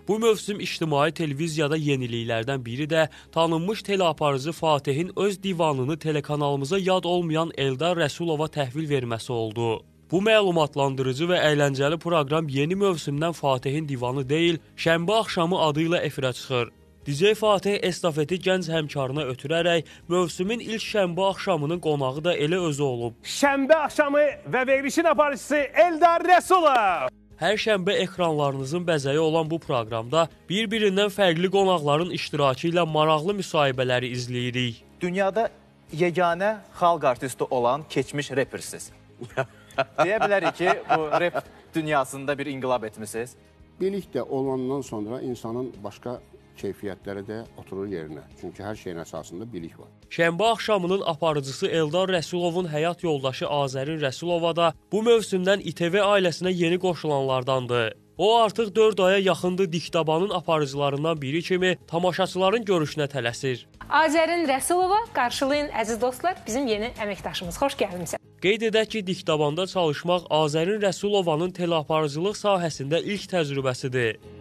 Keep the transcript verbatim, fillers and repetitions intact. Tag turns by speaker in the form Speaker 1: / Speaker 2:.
Speaker 1: Bu mövsüm ictimai televiziyada yeniliklərdən biri də tanınmış teleaparıcı Fatihin öz divanını telekanalımıza yad olmayan Eldar Rəsulova təhvil verməsi oldu. Bu məlumatlandırıcı və əyləncəli proqram yeni mövsümdən Fatihin divanı deyil, şənbə axşamı adı ilə efirə çıxır. D J Fatih estafeti gənc həmkarına ötürərək mövsümün ilk şənbə axşamının qonağı da elə özü olub.
Speaker 2: Şənbə axşamı və verilişin aparıcısı Eldar Rəsulov.
Speaker 1: Hər şənbə ekranlarınızın bəzəyi olan bu proqramda bir-birindən fərqli qonaqların iştirakı ilə maraqlı müsahibələri izləyirik.
Speaker 3: Dünyada yeganə xalq artisti olan keçmiş repersiz. Deyə bilərik ki, bu rep dünyasında bir inqilab etmişsiniz.
Speaker 4: Bilik də olandan sonra insanın başqa keyfiyyətləri də oturur yerinə. Çünki hər şeyin əsasında bilik var.
Speaker 1: Şənbə axşamının aparıcısı Eldar Rəsulovun həyat yoldaşı Azərin Rəsulova da bu mövsümdən İ T V ailəsinə yeni qoşulanlardandır. O artıq dörd aya yaxındır Dikdabanın aparıcılarından biri kimi tamaşaçıların görüşünə tələsir.
Speaker 5: Azərin Rəsulova, qarşılayın əziz dostlar, bizim yeni əməkdaşımız. Xoş gəlmişsən.
Speaker 1: Qeyd edək ki, Dikdabanda çalışmaq Azərin Rəsulovanın teleaparıcılıq sahəsində ilk təcrübəsidir.